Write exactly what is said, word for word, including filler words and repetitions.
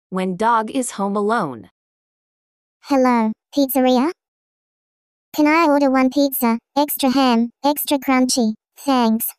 When dog is home alone. Hello, pizzeria? Can I order one pizza, extra ham, extra crunchy, thanks.